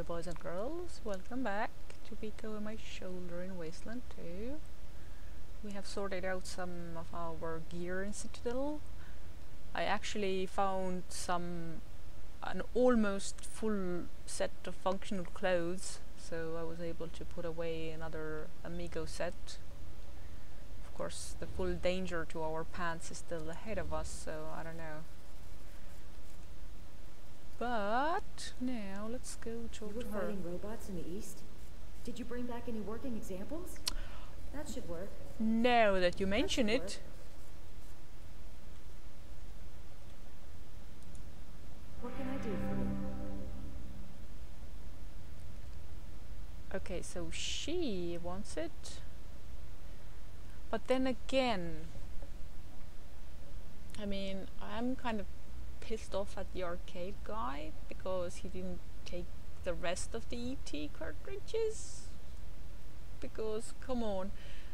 boys and girls, welcome back to Peek Over My Shoulder in Wasteland 2. We have sorted out some of our gear in Citadel. I actually found an almost full set of functional clothes, so I was able to put away another Amigo set. Of course, the full danger to our pants is still ahead of us, so I don't know. But now let's go talk to her. You were fighting robots in the east? Did you bring back any working examples? That should work. Now that you mention it. What can I do for you? Okay, so she wants it. But then again, I mean, I'm kind of pissed off at the arcade guy because he didn't take the rest of the ET cartridges. Because, come on.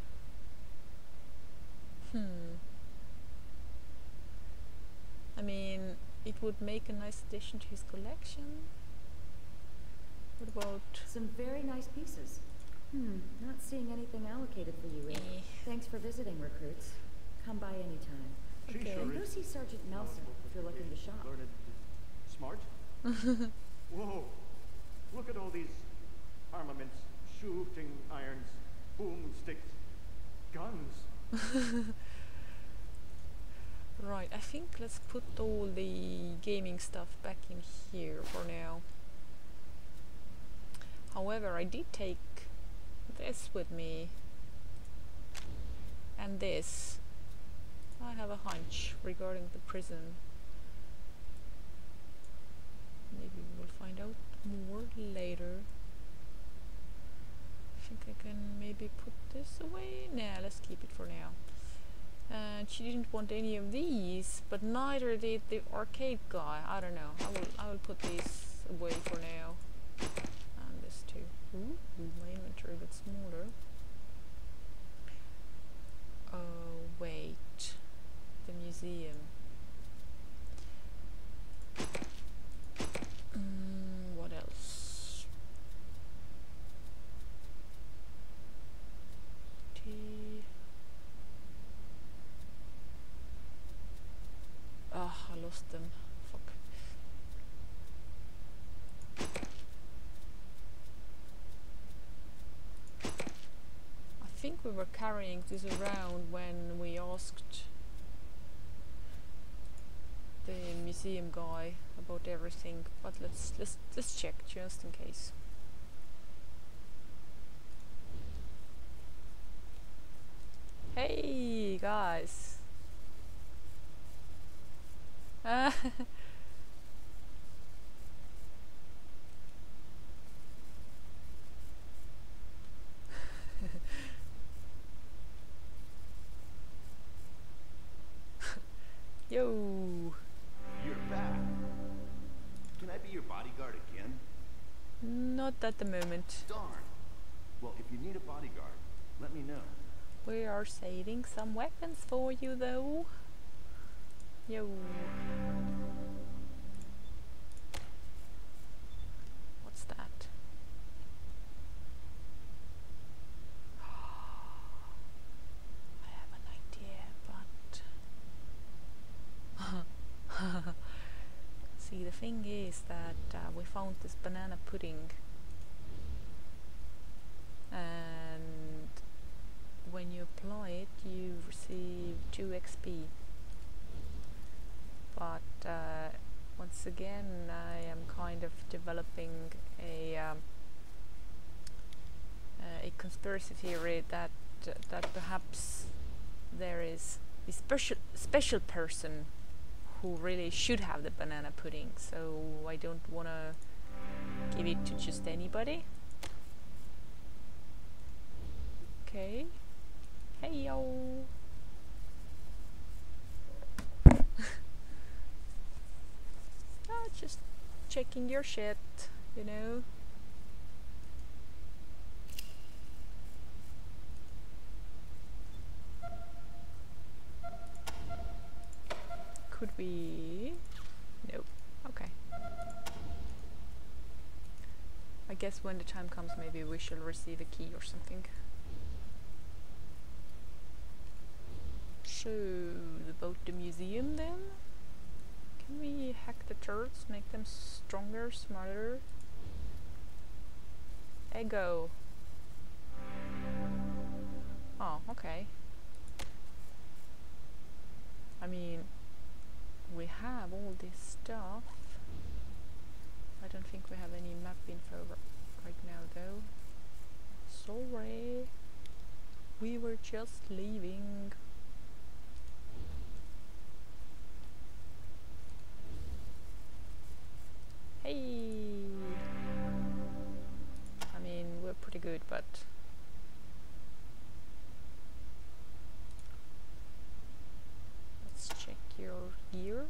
I mean, it would make a nice addition to his collection. What about... Some very nice pieces. Not seeing anything allocated for you, Rick. Thanks for visiting, recruits. Come by anytime. Okay. And go see Sergeant Nelson if you're looking to shop. Smart? Whoa! Look at all these armaments, shooting irons, boomsticks, guns. Right, I think let's put all the gaming stuff back in here for now. However, I did take this with me. And this. I have a hunch regarding the prison. Maybe we'll find out more later. I think I can maybe put this away. Nah, let's keep it for now. And she didn't want any of these, but neither did the arcade guy. I don't know. I will put these away for now. And this too. Ooh, my inventory got smaller. Oh wait, the museum. What else? Tea. Ah, I lost them. Fuck. I think we were carrying this around when we asked the museum guy about everything, but let's check just in case. Hey guys. Yo. You're back. Can I be your bodyguard again? Not at the moment. Darn. Well, if you need a bodyguard, let me know. We are saving some weapons for you though. Yo. What's that? I have an idea, but see, the thing is that we found this banana pudding, and when you apply it you receive 2 XP. But once again I am kind of developing a conspiracy theory that perhaps there is a special person who really should have the banana pudding, so I don't want to give it to just anybody. Okay. Hey yo. Just checking your shit, you know. Could we? Nope. Okay. I guess when the time comes, maybe we shall receive a key or something. So, about the museum then? Can we hack the turrets, make them stronger, smarter? Ego. Oh, okay. I mean, we have all this stuff. I don't think we have any map info right now though. Sorry. We were just leaving. Hey! I mean, we're pretty good, but let's check your gear.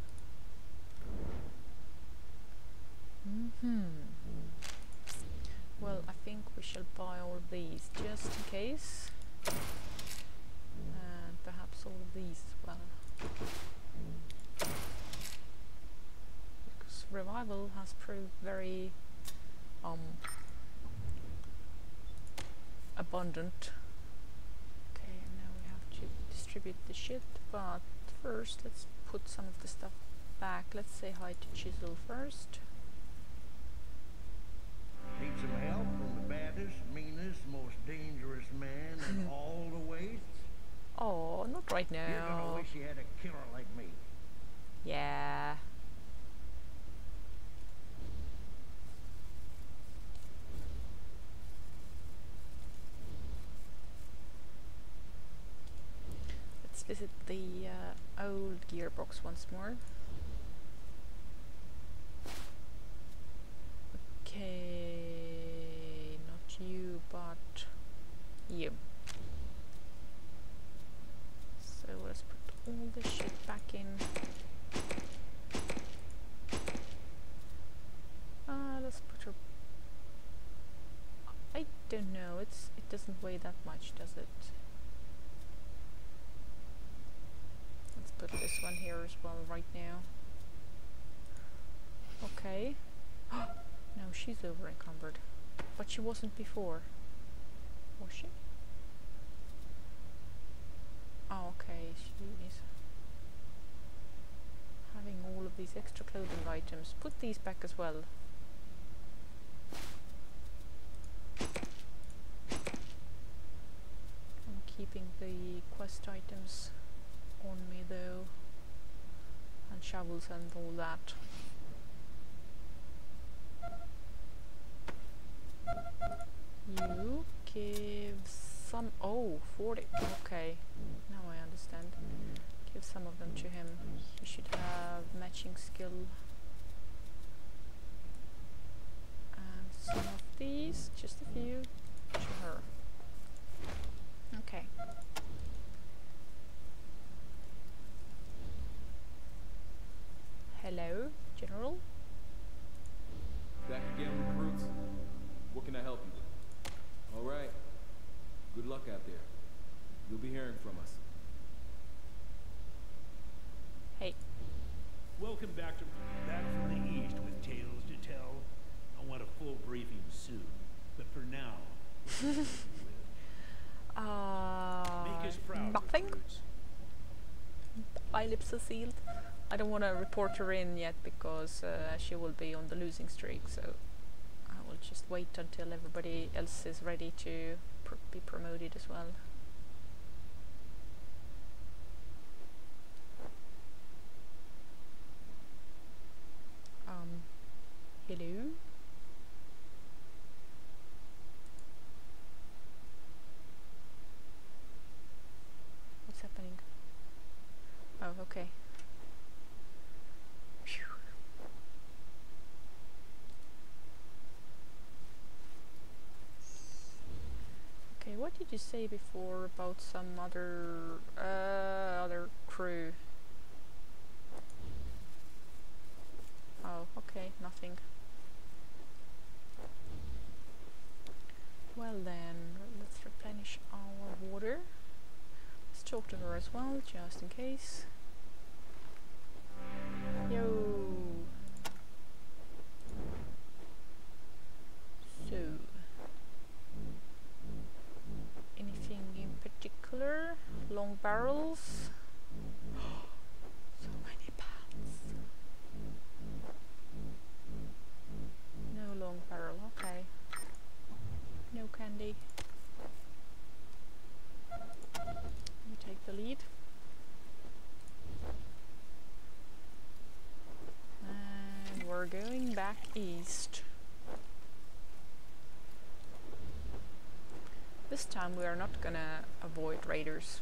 Well, I think we shall buy all of these just in case. And perhaps all of these as well. Because revival has proved very abundant. Okay, and now we have to distribute the shit, but first let's put some of the stuff back. Let's say hi to Chisel first. Need some help from the baddest, meanest, most dangerous man in all the wastes? Oh, not right now. You're gonna wish you had a killer like me. Yeah. Let's visit the old gearbox once more. Okay, not you, but you. So let's put all this shit back in. Let's put her. I don't know. It doesn't weigh that much, does it? Let's put this one here as well right now. Okay. No, she's over encumbered. But she wasn't before. Was she? Oh, okay, she is having all of these extra clothing items. Put these back as well. I'm keeping the quest items on me though. And shovels and all that. You give some. Oh, 40. Okay, now I understand. Give some of them to him. He should have matching skill. And some of these, just a few, to her. Okay. Hello, General. Back again, recruits. What can I help you with? All right. Good luck out there. You'll be hearing from us. Hey. Welcome back from the east with tales to tell. I want a full briefing soon, but for now, make us proud. Nothing. recruits. My lips are sealed. I don't want to report her in yet because she will be on the losing streak, so I will just wait until everybody else is ready to be promoted as well. Hello? What's happening? Oh, okay. Phew. Okay, what did you say before about some other crew? Oh, okay, nothing. Well then, let's replenish our water. Let's talk to her as well, just in case. Yo! So, barrels. So many pants. No long barrel, okay. No candy. You take the lead. And we're going back east. This time we are not gonna avoid raiders.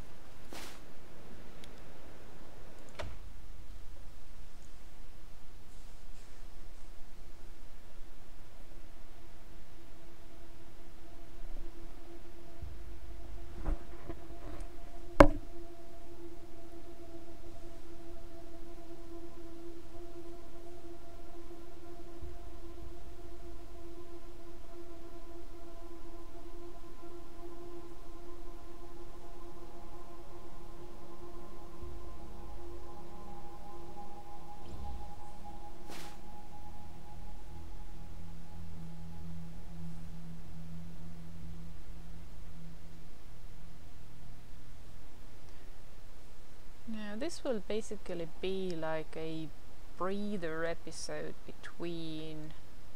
Now this will basically be like a breather episode between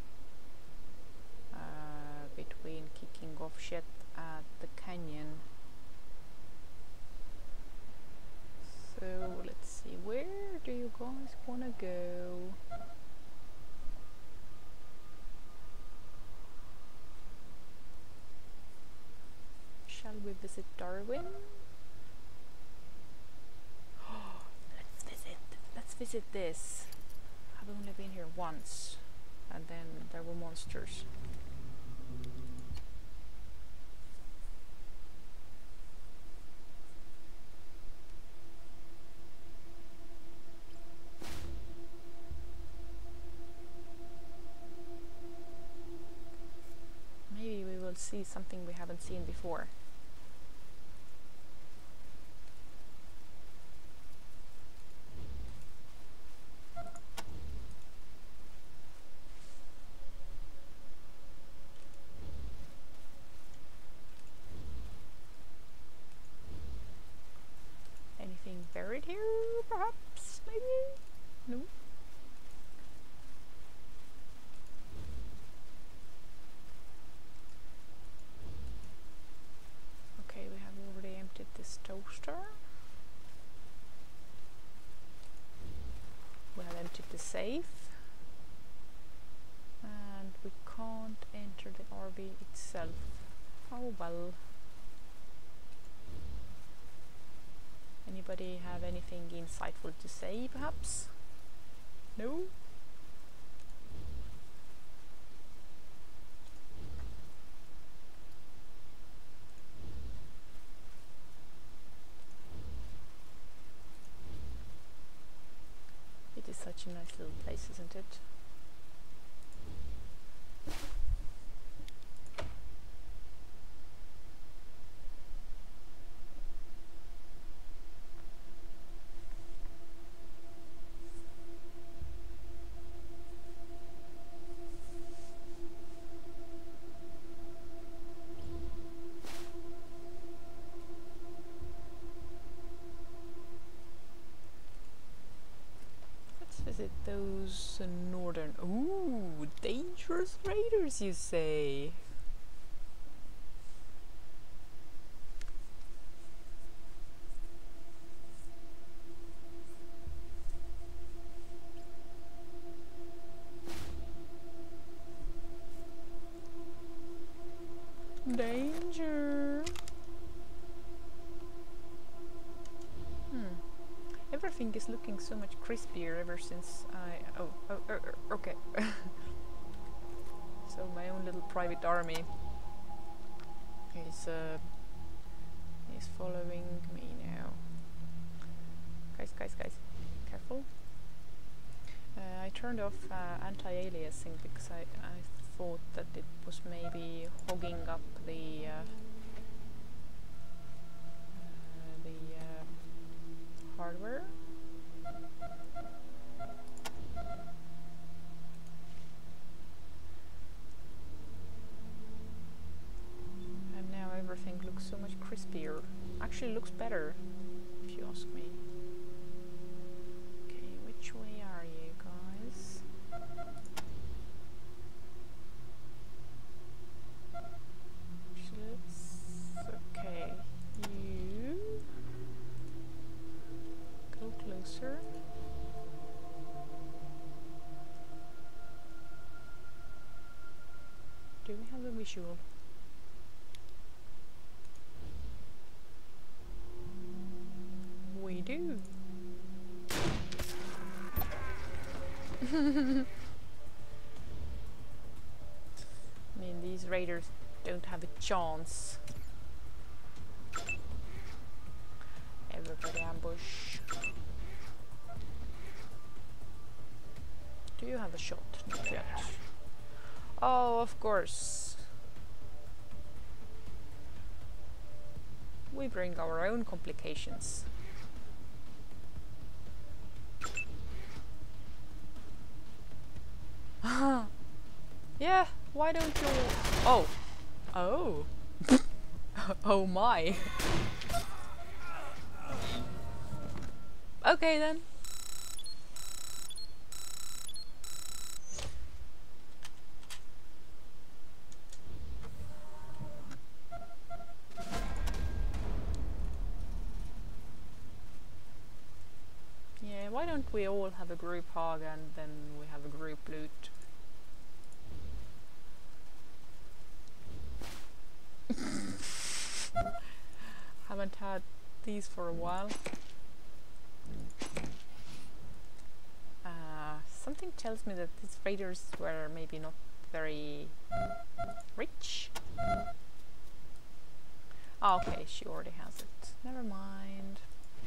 kicking off shit at the canyon. So let's see, where do you guys wanna go? Shall we visit Darwin? Let's visit this. I've only been here once, and then there were monsters. Maybe we will see something we haven't seen before. Anything buried here, perhaps? Maybe? No? Okay, we have already emptied this toaster. We have emptied the safe. And we can't enter the RV itself. Oh well. Anybody have anything insightful to say, perhaps? No? It is such a nice little place, isn't it? Visit those northern... Ooh, dangerous raiders, you say? Danger! Everything is looking so much crispier ever since I... okay. So my own little private army is following me now. Guys, careful. I turned off anti-aliasing because I thought that it was maybe hogging up the hardware. And now everything looks so much crispier. Actually looks better, if you ask me. Okay, which way are you guys? Okay, you go closer. Do we have a visual? We do. I mean, these raiders don't have a chance. Everybody ambush. Do you have a shot? Not yet. Oh, of course. We bring our own complications. Yeah, why don't you... Oh. Oh. Oh my. Okay then. Yeah, why don't we all have a group hug and then we have a group loot? Haven't had these for a while. Something tells me that these raiders were maybe not very rich. Oh, okay, she already has it. Never mind.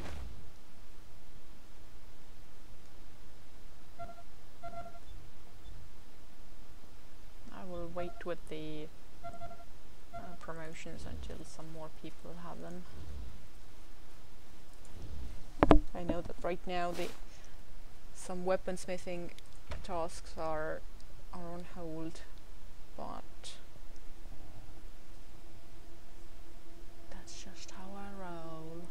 I will wait with the promotions until some more people have them. I know that right now some weaponsmithing tasks are on hold, but that's just how I roll.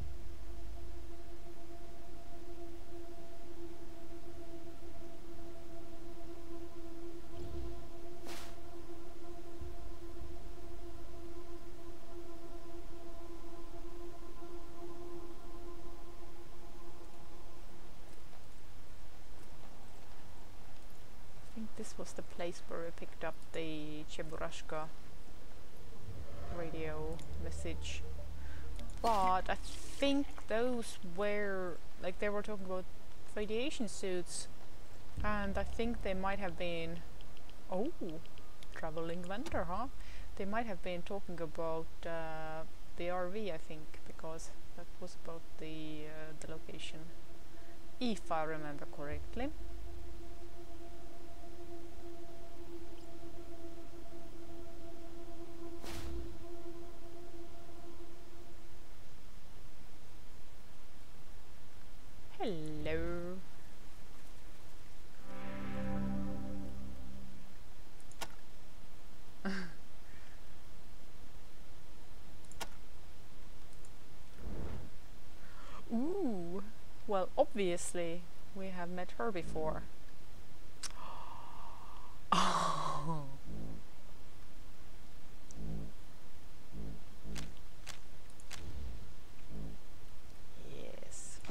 This was the place where we picked up the Cheburashka radio message, but I think those were, like, they were talking about radiation suits, and I think they might have been, oh, traveling vendor, huh? They might have been talking about the RV, I think, because that was about the location, if I remember correctly. Hello. Ooh, well, obviously we have met her before. Oh. Yes.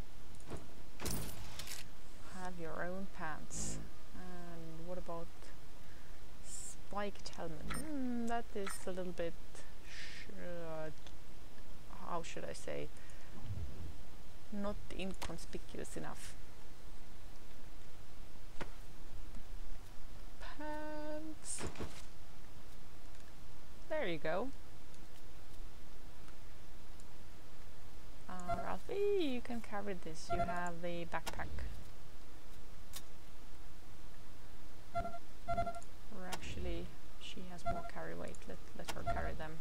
Have your own pants. And what about spiked helmet? That is a little bit, how should I say, not inconspicuous enough. Pants. There you go. Ralphie, you can carry this. You have the backpack. Or actually, she has more carry weight. Let her carry them.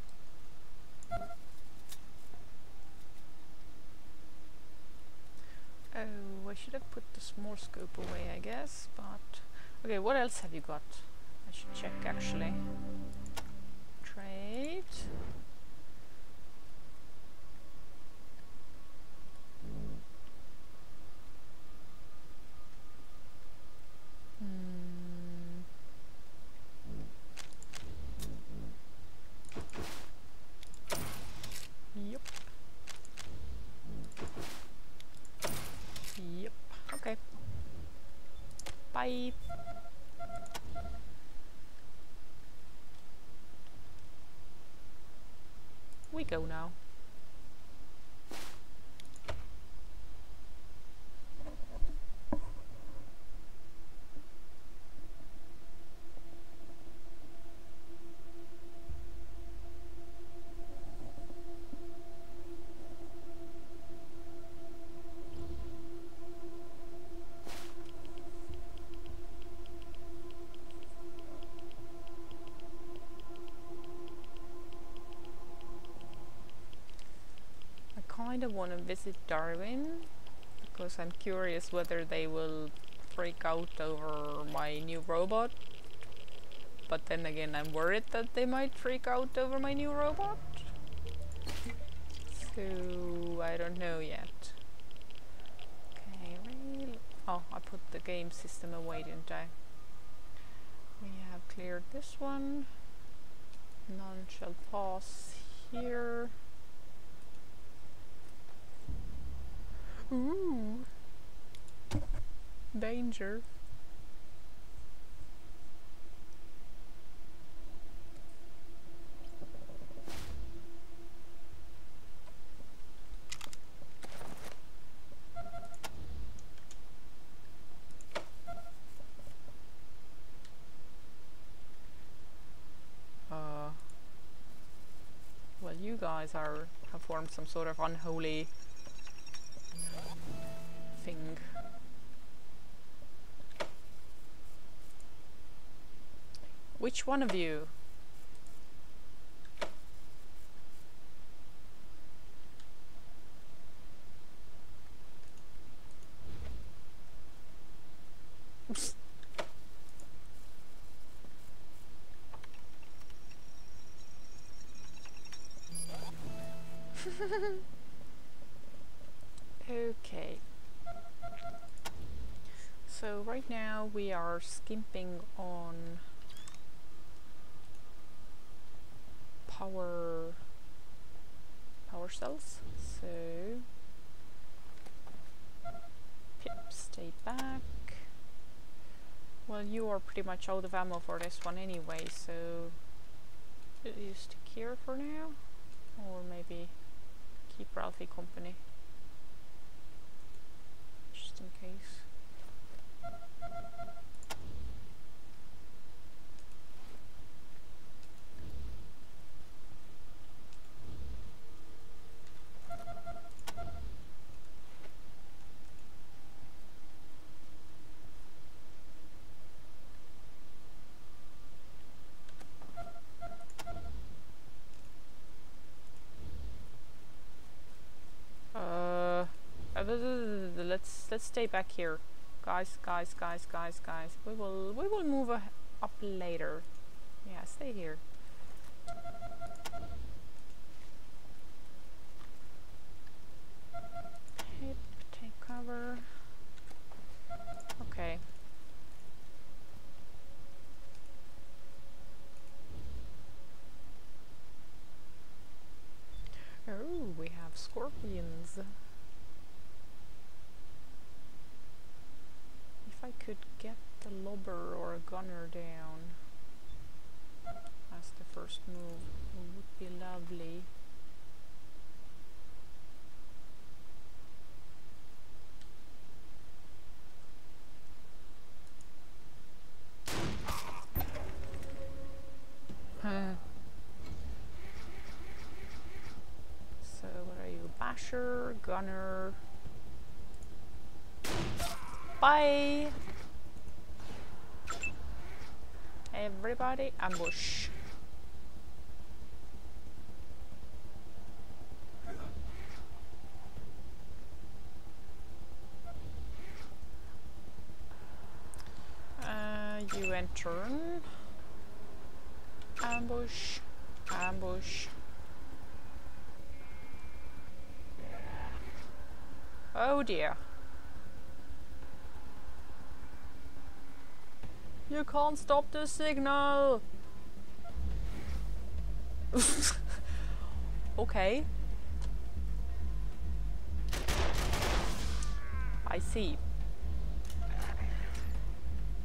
Oh, I should have put the small scope away, I guess, but... Okay, what else have you got? I should check, actually. Trade. Bye. We go now. I kind of want to visit Darwin because I'm curious whether they will freak out over my new robot, but then again I'm worried that they might freak out over my new robot, so I don't know yet. Okay, really? Oh, I put the game system away, didn't I? We have cleared this one. None shall pass here. Ooh. Danger. Well, you guys have formed some sort of unholy thing. Which one of you? Okay. So right now we are skimping on power cells. So Pip, stay back. Well, you are pretty much out of ammo for this one anyway, so you stick here for now, or maybe keep Ralphie company just in case. Let's stay back here, guys. We will move up later. Yeah, stay here. Hip, take cover. Okay. Oh, we have scorpions. If I could get the lobber or a gunner down as the first move, it would be lovely. So what are you? Basher, gunner. Bye! Everybody, ambush. You enter. Ambush. Ambush. Oh dear. You can't stop the signal! Okay. I see.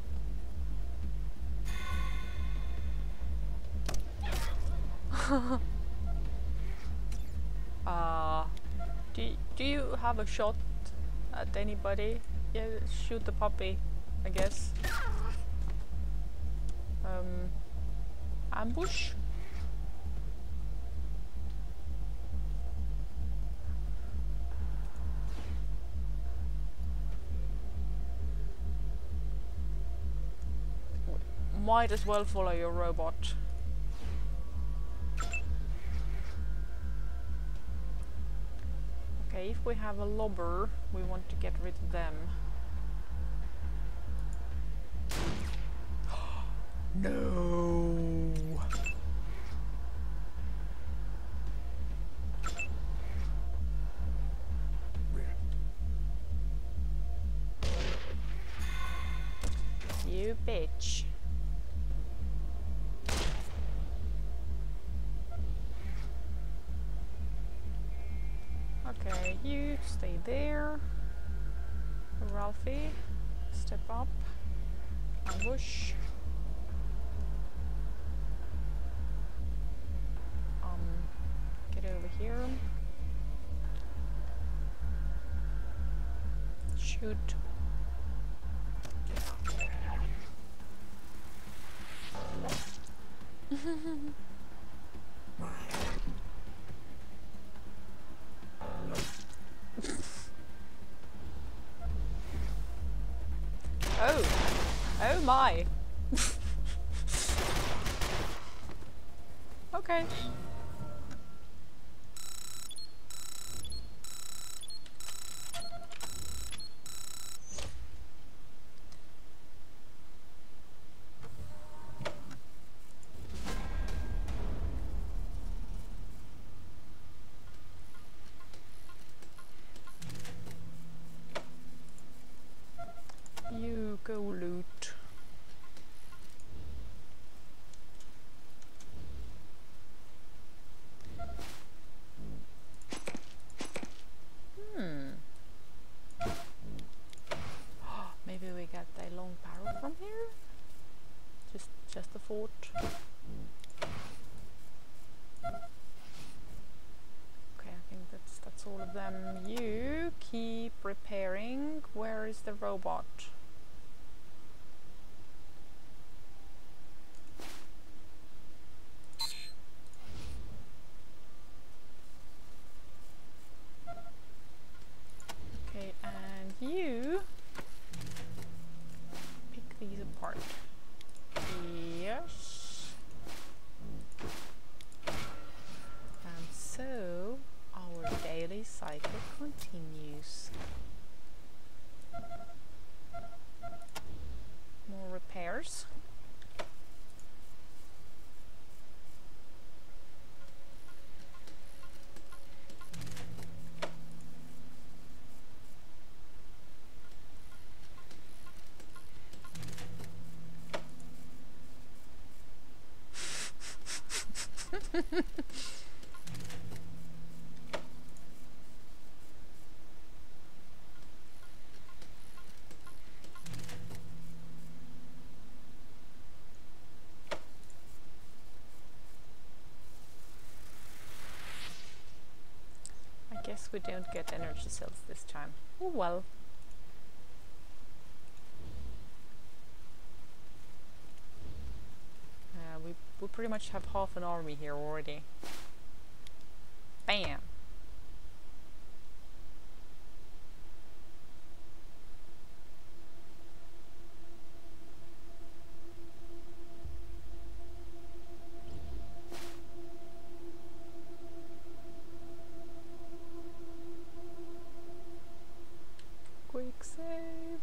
uh, do you have a shot at anybody? Yeah, shoot the puppy, I guess. Ambush? Might as well follow your robot. Okay, if we have a lobber, we want to get rid of them. No. You bitch. Okay, you stay there. Ralphie, step up. Ambush. Get over here. Shoot. Oh! Oh my! Okay. You go loot. Maybe we got a long barrel from here? Just a fort. Okay, I think that's all of them. You keep repairing. Where is the robot? Okay, and you pick these apart. Yes. And so our daily cycle continues. More repairs. I guess we don't get energy cells this time. Oh well. We pretty much have half an army here already. Bam! Quick save.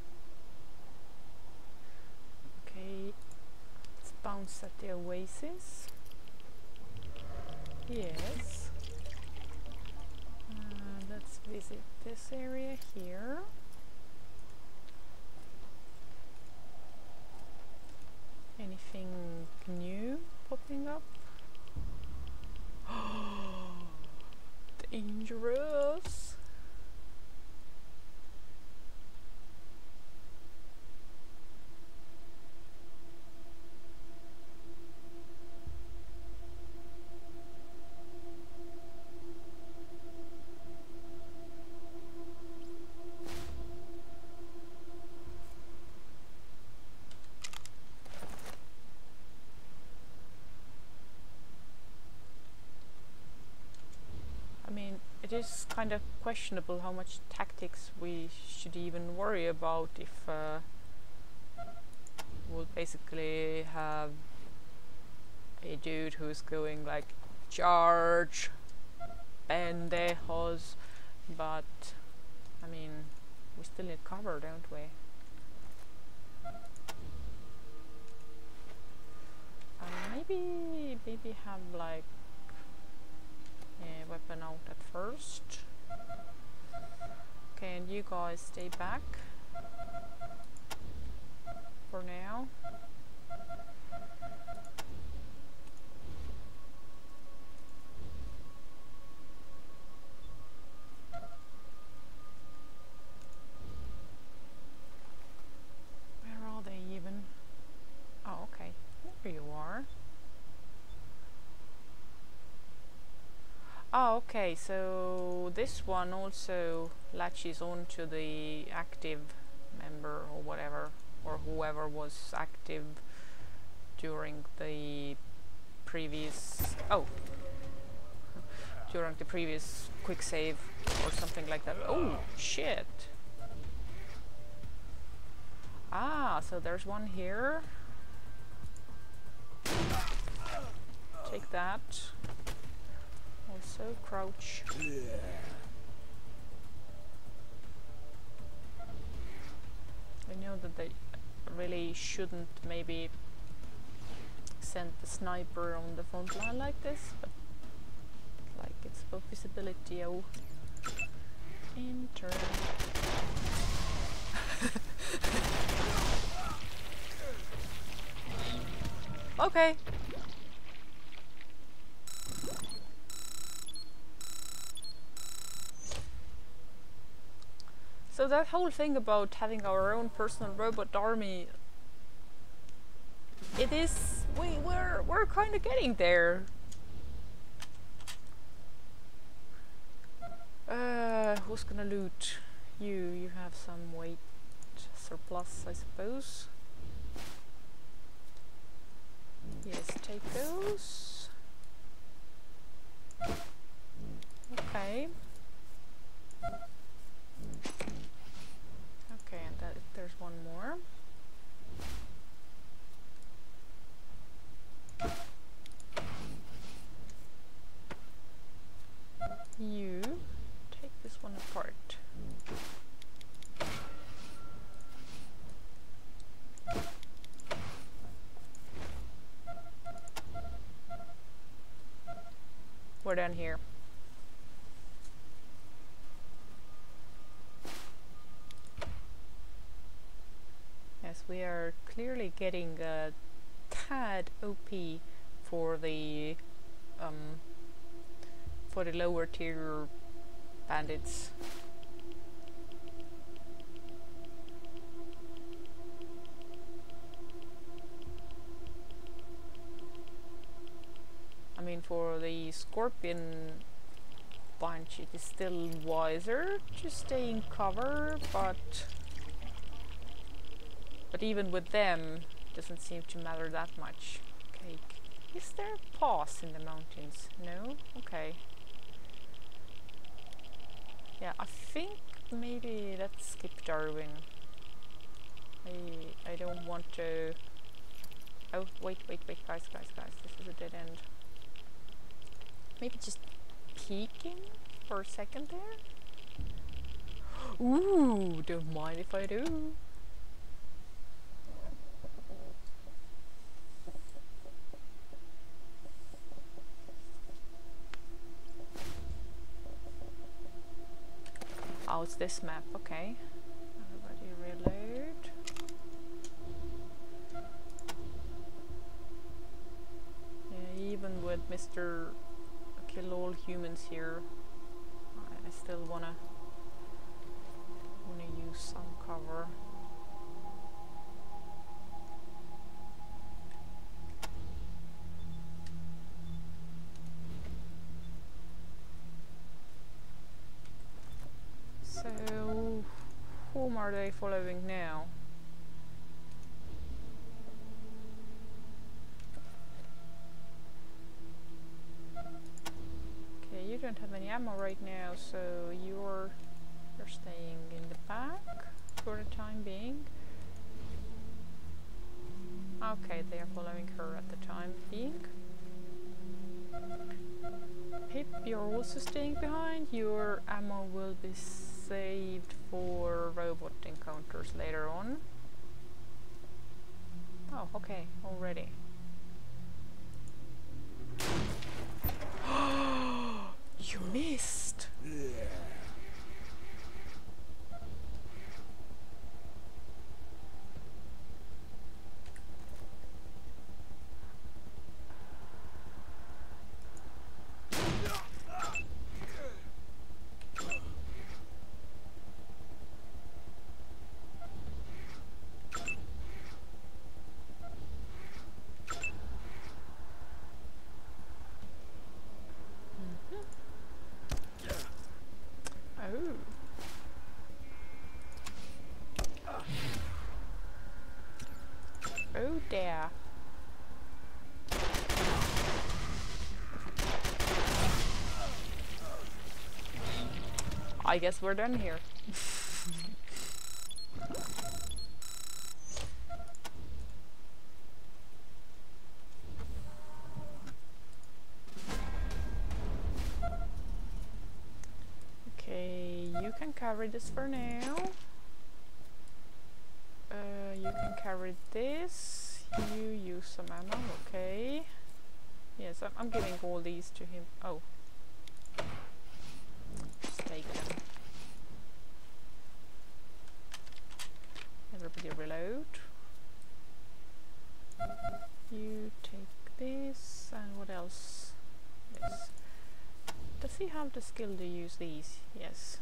Okay, let's bounce at the oasis. Yes. Let's visit this area here. Anything new popping up? Dangerous. kind of questionable how much tactics we should even worry about if we'll basically have a dude who's going like charge pendejos, but I mean we still need cover, don't we? Maybe have like a weapon out at first. Okay, and you guys stay back for now. Where are they even? Oh, okay. There you are. Oh, okay, so this one also latches on to the active member or whatever, or whoever was active during the previous... oh! During the previous quick save or something like that. Oh, shit! Ah, so there's one here. Take that. Also crouch. I know that they really shouldn't maybe send the sniper on the front line like this, but like it's for visibility. Oh, enter. Okay. So that whole thing about having our own personal robot army, it is we're kind of getting there. Who's gonna loot? You have some weight surplus, I suppose. Yes, take those. Okay. Okay, and there's one more. You take this one apart. We're done here. Yes, we are clearly getting a tad OP for the lower tier bandits. I mean, for the Scorpion bunch, it is still wiser to stay in cover, but even with them, it doesn't seem to matter that much. Okay, is there a pause in the mountains? No? Okay. Yeah, I think maybe let's skip Darwin. I don't want to... Oh, wait, guys, this is a dead end. Maybe just peeking for a second there? Ooh, don't mind if I do. Oh, it's this map, okay. Everybody reload. Yeah, even with Mr. Kill all humans here, I still wanna use some cover. So, whom are they following now? Okay, you don't have any ammo right now, so you're staying in the back for the time being. Okay, they are following her at the time being. Pip, you're also staying behind. Your ammo will be saved for robot encounters later on. Oh, okay, already. You missed! Oh dear. I guess we're done here. Okay, you can carry this for now. You can carry this. You use some ammo, okay. Yes, I'm giving all these to him. Oh. Just take them. Everybody reload. You take this, and what else? Yes. Does he have the skill to use these? Yes.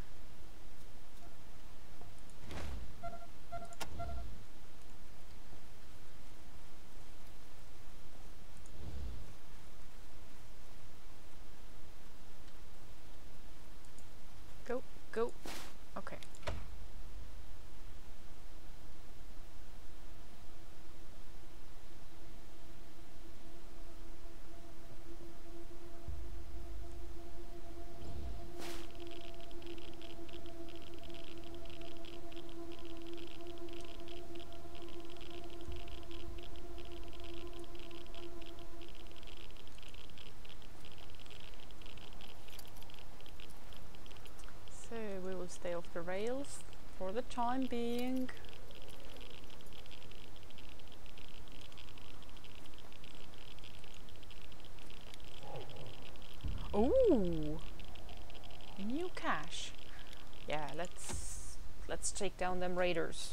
Go. Okay. Stay off the rails for the time being. Ooh, new cache. Yeah, let's take down them raiders.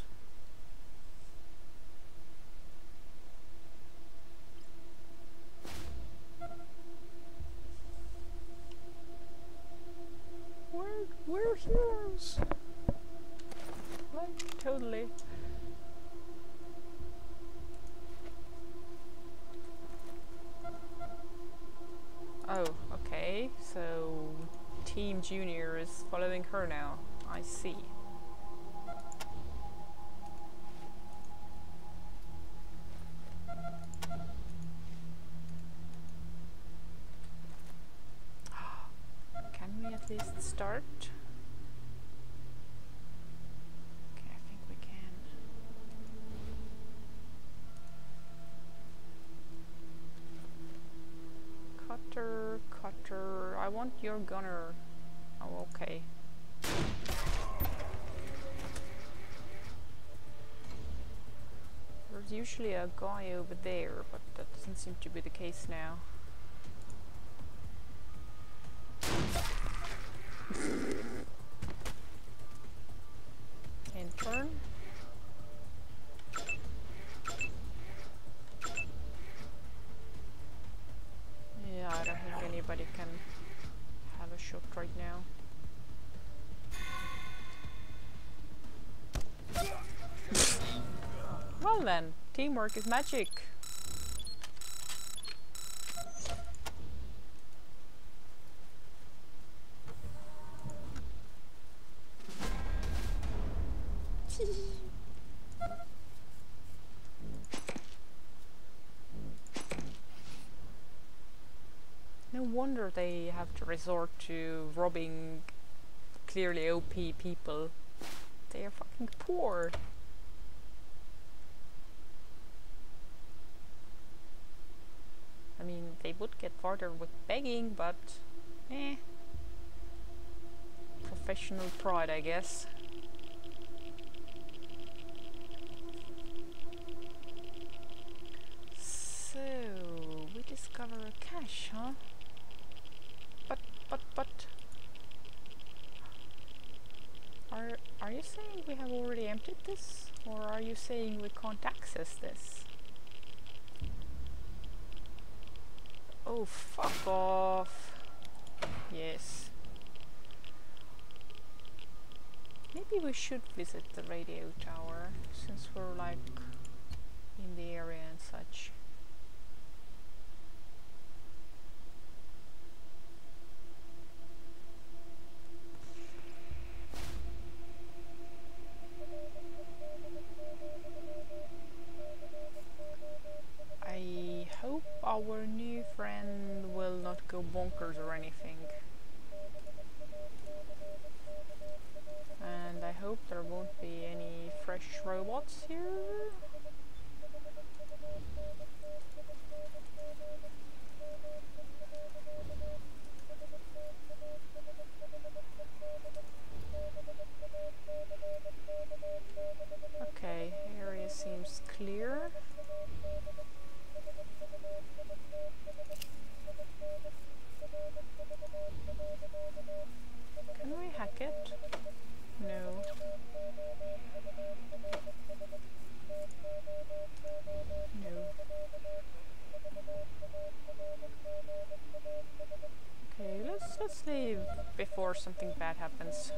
We're heroes. Like, totally. Oh, okay. So Team Junior is following her now. I see. Can we at least start? Okay, I think we can. Cutter, I want your gunner. Oh, okay. There's usually a guy over there, but that doesn't seem to be the case now. Intern. Yeah, I don't think anybody can have a shot right now. Well then, teamwork is magic. wonder they have to resort to robbing clearly OP people. They are fucking poor. I mean, they would get farther with begging, but professional pride, I guess. So we discover a cache, huh? But are you saying we have already emptied this, or are you saying we can't access this? Oh, fuck off. Yes. Maybe we should visit the radio tower, since we're like in the area and such. I hope our new friend will not go bonkers or anything. And I hope there won't be any fresh robots here. Okay, area seems clear. Can we hack it? No. No. Okay, let's leave before something bad happens.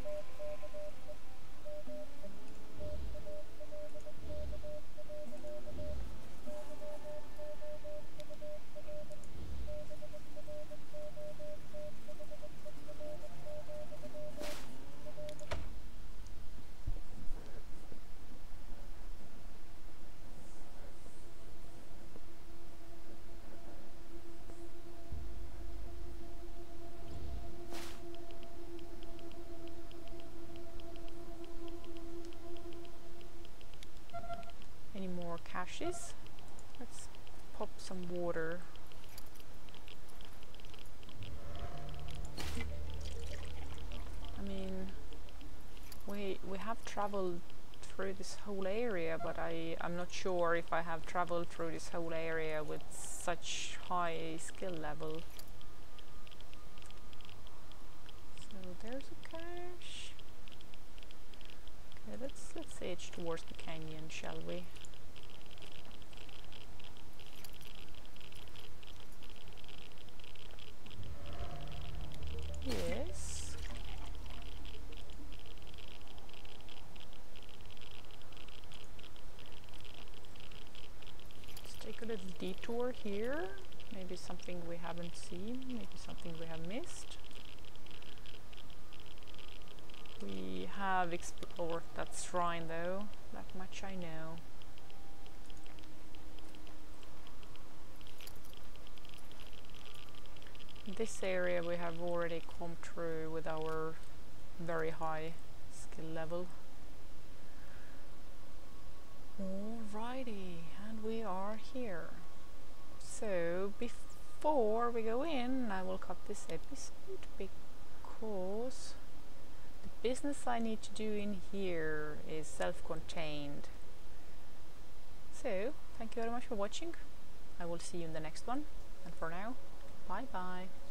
Any more caches? Let's pop some water. I mean, we have traveled through this whole area, but I'm not sure if I have traveled through this whole area with such high skill level. So there's a cache. Okay, let's edge towards the canyon, shall we? Yes. Let's take a little detour here. Maybe something we haven't seen, maybe something we have missed. We have explored that shrine though, that much I know. This area we have already come through with our very high skill level. Alrighty, and we are here. So before we go in, I will cut this episode because the business I need to do in here is self-contained. So, thank you very much for watching. I will see you in the next one. And for now, bye bye.